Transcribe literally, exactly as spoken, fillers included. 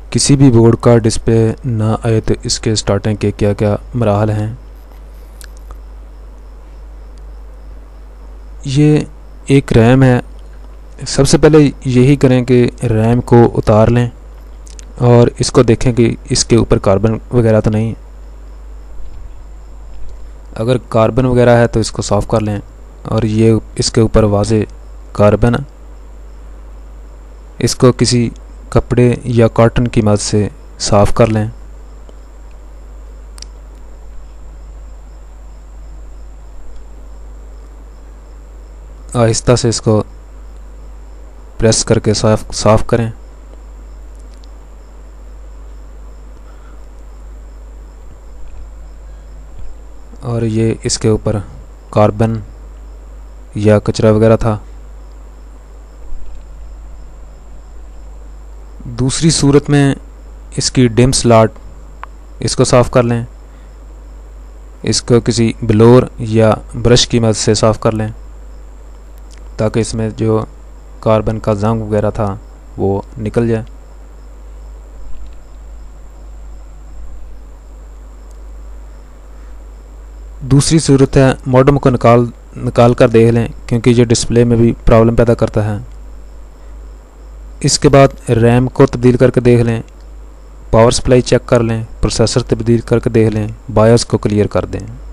किसी भी बोर्ड का डिस्प्ले ना आए तो इसके स्टार्टिंग के क्या क्या मराहल हैं। ये एक रैम है। सबसे पहले यही करें कि रैम को उतार लें और इसको देखें कि इसके ऊपर कार्बन वगैरह तो नहीं है। अगर कार्बन वगैरह है तो इसको साफ़ कर लें और ये इसके ऊपर वाज़े कार्बन है। इसको किसी कपड़े या कॉटन की मदद से साफ़ कर लें। आहिस्ता से इसको प्रेस करके साफ साफ करें। और ये इसके ऊपर कार्बन या कचरा वगैरह था। दूसरी सूरत में इसकी डिम स्लॉट, इसको साफ़ कर लें। इसको किसी ब्लोअर या ब्रश की मदद से साफ़ कर लें ताकि इसमें जो कार्बन का जंग वगैरह था वो निकल जाए। दूसरी सूरत है मॉडेम को निकाल निकाल कर देख लें क्योंकि ये डिस्प्ले में भी प्रॉब्लम पैदा करता है। इसके बाद रैम को तब्दील करके देख लें, पावर सप्लाई चेक कर लें, प्रोसेसर तब्दील करके देख लें, बायोस को क्लियर कर दें।